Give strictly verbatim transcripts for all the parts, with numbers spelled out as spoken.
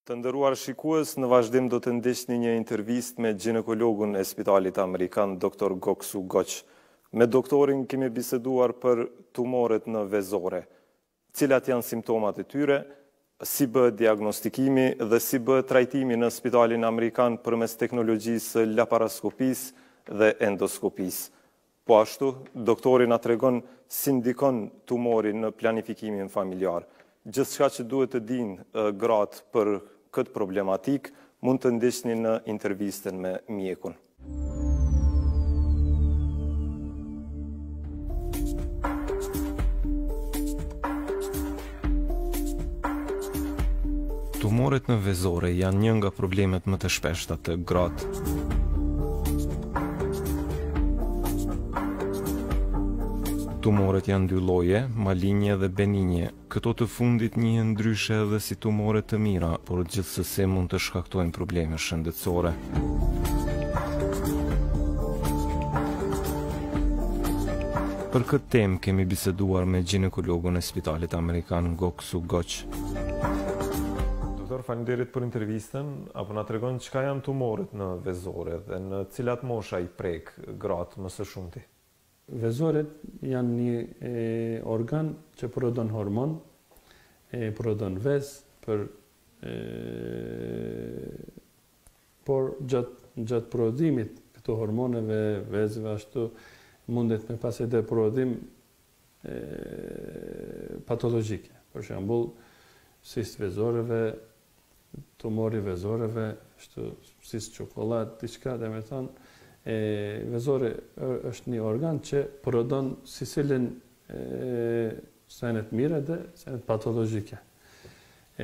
Të nderuar shikues, në vazhdim do të ndiqni një intervistë me ginekologun e Spitalit Amerikan, doktor Goksu Goç. Me doktorin kemi biseduar për tumoret në vezore, cilat janë simptomat e tyre, si bëhet diagnostikimi dhe si bëhet trajtimi në Spitalin Amerikan përmes teknologjisë laparaskopisë dhe endoskopisë. Po ashtu, doktori na tregon si ndikon tumori në planifikimin familjar. Gjithçka që duhet të dinë gratë për këtë problematik, mund të ndiqni në intervistën me mjekun. Tumoret në vezore janë një nga problemet më të shpeshta të gratë. Tumoret janë dy lloje, malinje dhe beninje. Këto të fundit njihen ndryshe edhe si tumore të mira, por gjithsesi mund të shkaktojnë probleme shëndetësore. Për këtë temë kemi biseduar me ginekologun e Spitalit Amerikan Goksu Goç. Doktor, faleminderit për intervistën. Apo na tregon çka janë tumorët në vezore dhe në cilat mosha i prek gratë më së shumti? Vezoret janë një e, organ që prodhon hormon, e, prodhon vez, për, e, por gjatë gjat prodhimit këto hormoneve, vezve, ashtu mundet me pas edhe prodhim e, patologjike. Për shembull, cistë vezoreve, tumori vezoreve, ashtu cistë çokolad, diçka, dhe me thonë, E, vezore është një organ që prodhon si cilin senet mire dhe senet patologjike. E,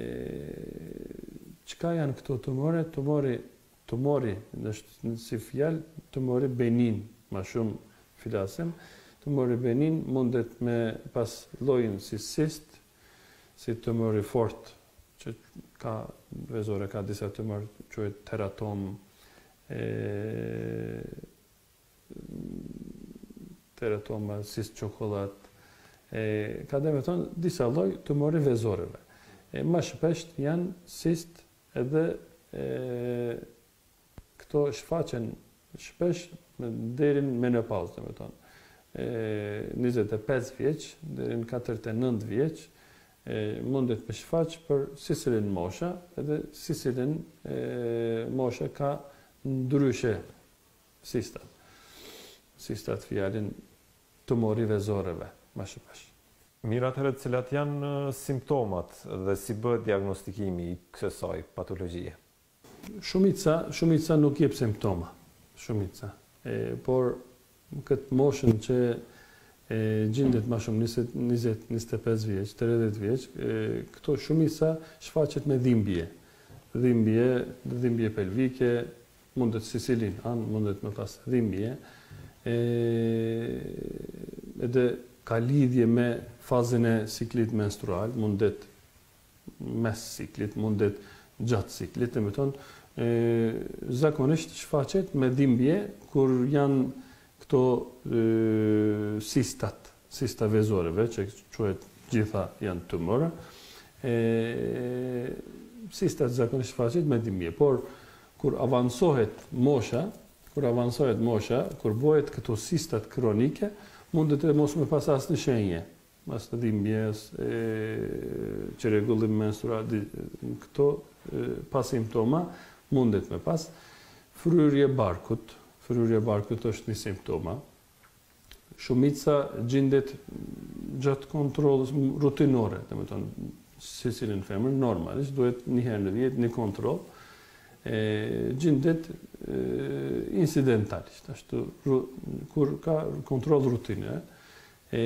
Çka janë këto tumore? Tumori, tumori është si fjalë, tumori benin, ma shumë filasim. Tumori benin mundet me pas llojin si cist, si tumori fort, që ka vezore, ka disa tumor quhet teratom, E, teratoma, cistë çokolad, ka dhe me thonë disa lloj tumori vezoreve. E, ma shpesht janë cistë edhe e, këto shfaqen shpesh deri në menopauzë, dhe me thonë. E, njëzet e pesë vjeç deri në katërdhjetë e nëntë vjeç, e, mundet me shfaq për sicilin mosha, edhe sicilin mosha ka ndryshe sistat. Sistat fjalin tumori vezoreve, më shpesh. Mirë, atëherë cilat janë simptomat dhe si bëhet diagnostikimi i kësaj patologjie? Shumica, shumica nuk jep simptoma. Shumica. E, por këtë moshën që e, gjendet më shumë njëzet, njëzet e pesë vjeç, tridhjetë vjeç, e, këto shumica shfaqet me dhimbje. Dhimbje, dhimbje pelvike, mundet sicilin anë, mundet me pas dhimbje, e, edhe ka lidhje me fazën e ciklit menstrual, mundet mes ciklit, mundet gjatë ciklit, dhe me tonë, e, zakonisht shfaqet me dhimbje, kur janë këto e, sistat, sista vezoreve, që quhet gjitha janë tumora, e, sistat zakonisht shfaqet me dhimbje, por kur avansohet mosha, kur avansohet mosha, kur bëhet këto sistat kronike, mundet e mos me pas asnjë shenje, as të dhimbjes, çrregullim menstrual, këto e, pas simptoma mundet me pas. Fryrje barkut, fryrje barkut është një simptoma. Shumica gjendet gjatë kontrollës rutinore, domethënë sicilin femër normalisht duhet një herë në vit një kontroll. E, gjendet incidentalisht, ashtu, kur ka kontroll rutine, e,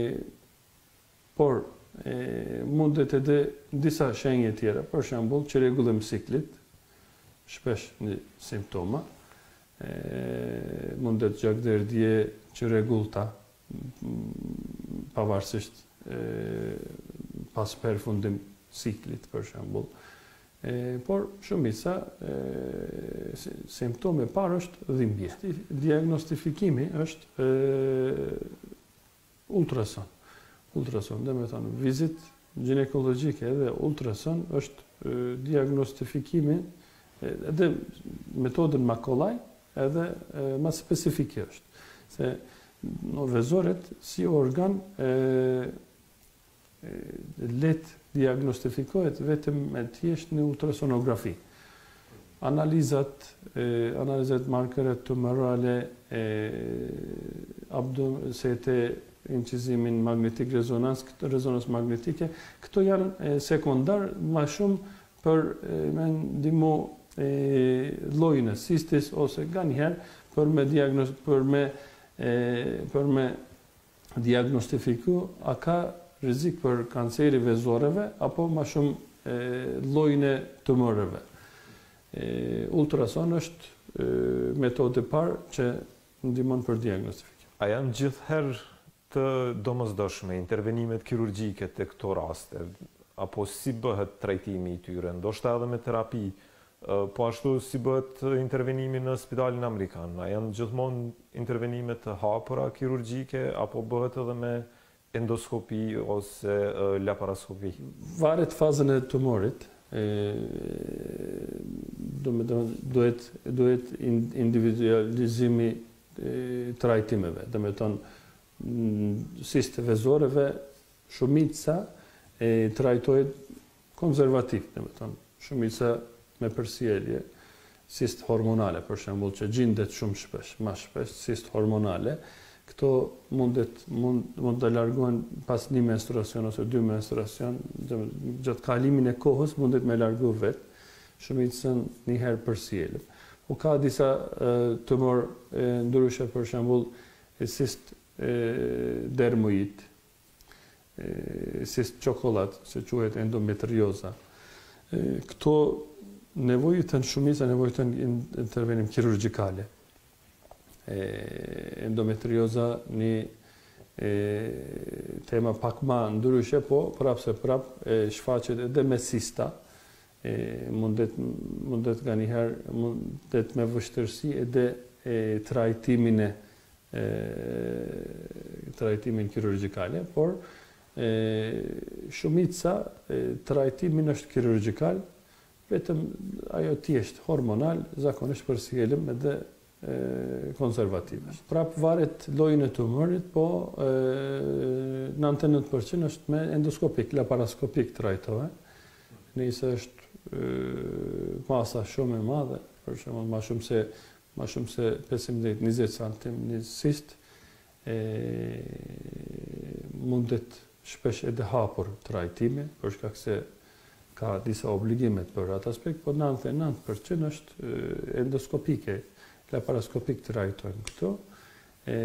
por e, mundet edhe disa shenje tjera, për shembull, çrregullim ciklit, shpesh një simptoma, e, mundet gjakderdhje çrregullta, pavarësisht e, pas përfundim ciklit, për shembull. E, por shumica e, simptome parë është dhimbje. Diagnostifikimi është e, ultrason. Ultrason, dhe me thonë, vizit ginekologjike dhe ultrason është diagnostifikimi edhe metodën ma kollaj edhe ma specifike është. Se no, vezoret si organ e, e, let diagnostifikohet vetëm me thjesht në ultrasonografi. Analizat, e, analizat markeret tumorale, e, abdom, C T, incizimin magnetik rezonans, rezonans magnetike, këto janë e, sekundar ma shumë për e, me ndihmu llojin e sistis ose nganjëherë për me diagnoz për me e, për me diagnostifiku a ka rrezik për kanceri vezoreve apo më shumë llojin e tumoreve. E, ultrason është e, metodë e parë që ndihmon për diagnostifikim. A janë gjithherë të domosdoshme intervenimet kirurgjike të këto raste, apo si bëhet trajtimi i tyre, ndoshta edhe me terapi? Po ashtu si bëhet intervenimi në spitalin amerikan? A janë gjithmonë intervenime të hapura kirurgjike apo bëhet edhe me endoskopi ose laparoskopi? Varet fazën e tumorit. E, do me do, duhet, duhet individualizimi e, trajtimeve. Do me thonë sistë vezoreve shumica e trajtohet konservativ. Do me thonë shumica me përsjellje, cist hormonale, për shembull, që gjendet shumë shpesh, më shpesh, cist hormonale, këto mundet, mund, mund të largohen pas një menstruacion ose dy menstruacion, gjatë kalimin e kohës mundet me largu vetë, shumicën një herë përsjellëm. U ka disa e, tumor e, ndryshe, për shembull, cist e, dermoid, e, cist çokolad, se quhet endometrioza. E, këto nevojitën shumica nevojitën intervenim kirurgjikale. E, endometrioza një e, tema pak ma ndryshe, po prap se prap e, shfaqet edhe me cista. E, mundet, mundet nga njëherë mundet me vështërsi edhe e, trajtimin e, e trajtimin kirurgjikale, por e, shumica e, trajtimin është kirurgjikal, vetëm ajo thjesht hormonal, zakonisht përsjellëm edhe konservative. Prap varet llojin e tumorit, po e, nëntëdhjetë e nëntë përqind është me endoskopik, laparoskopik trajtohet. Nëse është e, masa shumë e madhe, për shembull më shumë se më shumë se pesëmbëdhjetë e njëzet santim një cist, e, mundet shpesh edhe hapur trajtimi, për shkak se ka disa obligimet për atë aspekt, po nëntëdhjetë e nëntë përqind është endoskopike, laparoskopik trajtojnë këto. E,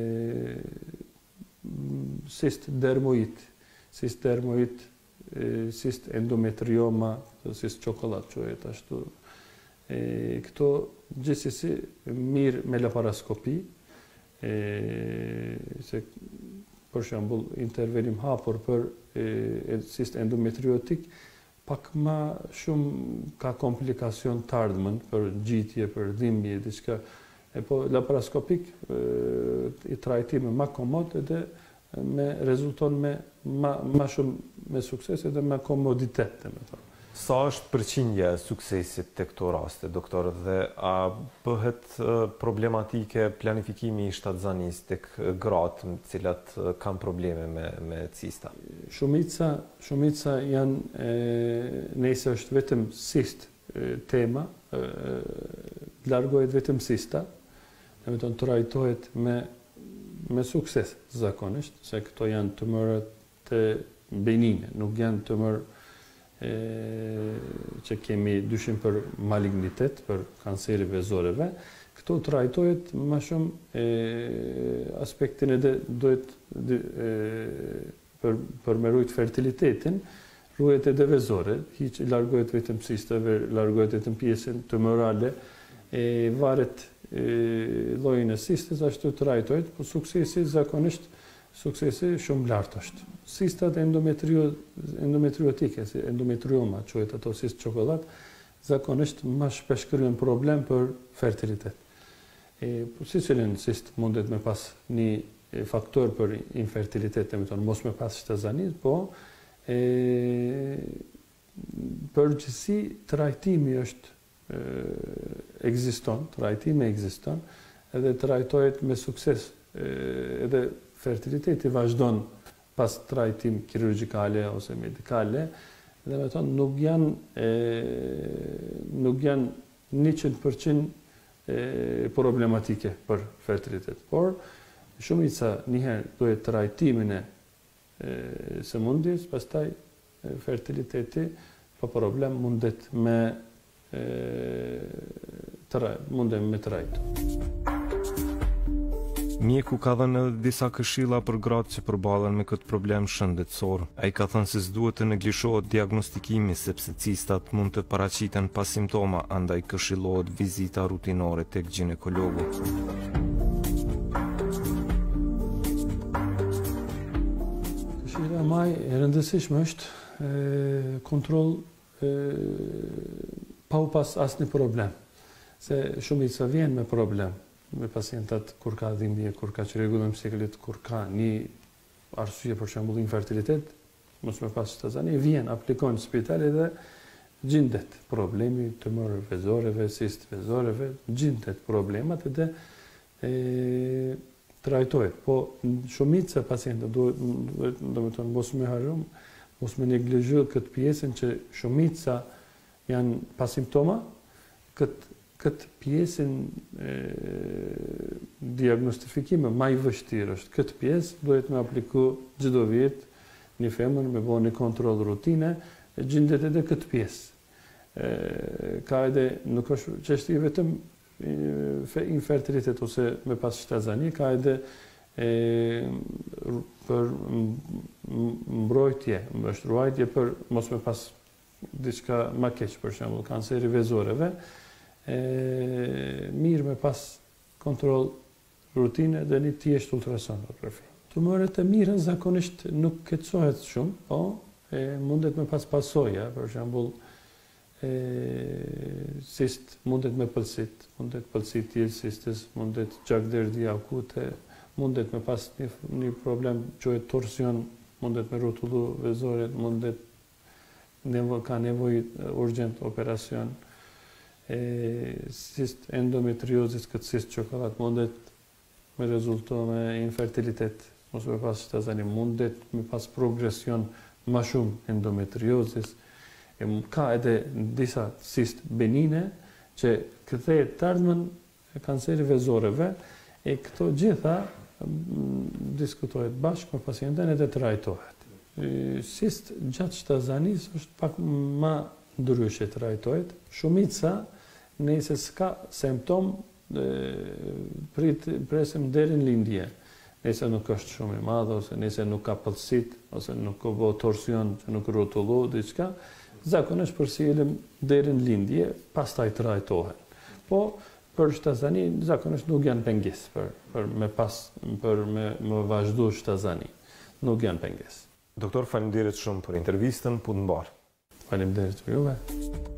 cist dermoid, cist dermoid, e, cist endometrioma, cist çokolad quhet ashtu. E, këto gjithsesi mirë me laparoskopi, e, se për shembull intervenim hapur për e, cist endometriotik, pak ma shumë ka komplikacion të ardhmen për gjitje, për dhimbje, diçka. E po laparoskopik e, i trajtimi ma komod edhe me rezulton me ma, ma shumë me sukses edhe me komoditet. Me thonë. Sa është përqindja e suksesit të këto raste, doktor, dhe a bëhet problematike planifikimi i shtatzanis tek gratë në cilat kanë probleme me, me cista? Shumica, shumica janë, e, nëse është vetëm cist e, tema, e, largohet vetëm cista, dhe me tonë trajtohet me, me sukses zakonisht, se këto janë tumorët të benine, nuk janë tumor e, që kemi dyshim për malignitet, për kanceri vezoreve. Këto trajtohet më shumë e, aspektin edhe duhet e, për, për me rujt fertilitetin, ruhet edhe vezore, hiç largohet vetëm cistave, largohet vetëm pjesën tumorale, e, varet llojin e sistës, ashtu trajtohet, po suksesi zakonisht suksesi shumë lartë është. Sistat endometrio, endometriotike, si endometrioma, quhet ato cist çokolad, zakonisht më shpesh krijojnë problem për fertilitet. E, po si cilën cist mundet me pas një faktor për infertilitet, me tonë, mos me pas shtazani, po E, përgjithësi, trajtimi është e, ekziston, trajtimi ekziston, edhe trajtohet me sukses, e, edhe fertiliteti vazhdon pas trajtim kirurgjikale ose medikale, dhe me thonë nuk janë e, nuk janë njëqind përqind problematike për fertilitet. Por, shumica njëherë duhet trajtimin e sëmundjes, pastaj fertiliteti pa problem mundet me e, tra, mundet me trajtu. Mjeku ka dhënë edhe disa këshilla për gratë që përballen me këtë problem shëndetësor. Ai ka thënë se s'duhet të neglishohet diagnostikimi sepse cistat mund të paraqiten pa simptoma, andaj këshillohet vizita rutinore tek ginekologu. Këshilla më e rëndësishme është e, kontroll e, pa u pas asnjë problem, se shumica vjen me problem. Me pacientat kur ka dhimbje, kur ka çrregull me siklet, kur ka një arsye për shembull infertilitet, mos me pas shtazani, vjen, aplikon në spital dhe gjendet problemi tumor vezoreve, cist vezoreve, gjendet problemat dhe e, trajtohet. Po shumica pacientëve duhet, domethënë mos me harrum, mos me neglizhu këtë pjesën që shumica janë pa simptoma, këtë këtë pjesën e, diagnostifikime ma i vështirë është. Këtë pjesë duhet me apliku çdo vit një femër me bo një kontrol rutine, e gjendet edhe këtë pjesë. E, ka edhe, nuk është çështje vetëm infertilitet ose me pas shtazani, ka edhe e, për mbrojtje, është ruajtje për mos me pas diçka ma keq, për shembull kanceri vezoreve, E, mirë me pas kontrol rutine dhe një thjesht ultrason. Tumoret e mirën zakonisht nuk keqësohet shumë, po e, mundet me pas pasoja, për shembull cist mundet me pëlsit, mundet pëlsit tjilë sistës, mundet gjakderdi akute, mundet me pas një, një problem quhet torsion, mundet me rrotullu vezoret, mundet nevo, ka nevojë urgjent operacion. E, cist endometriozis, këtë cist çokolat mundet me rezulto me infertilitet, mos me pas shtazani, mundet me pas progresion ma shumë endometriozis, e, ka edhe disa cist benine që kthehet të ardhmen e kanceri vezoreve, e këto gjitha m, diskutohet bashkë me pacienten edhe trajtohet. E, cist gjatë shtazanis është pak ma ndryshe trajtohet, shumica nëse s'ka simptom, prit, presim deri në lindje. Nëse nuk është shumë i madh, ose nëse nuk ka pëlsit, ose nuk ka bo torsion, që nuk rrotullo, diçka, zakonisht përcjellim deri në lindje, pastaj trajtohen. Po, për shtazani, zakonisht nuk janë pengesë për, për me pas, për me, me vazhdu shtazani. Nuk janë pengesë. Doktor, faleminderit shumë për intervistën, punë mbar. Faleminderit për juve.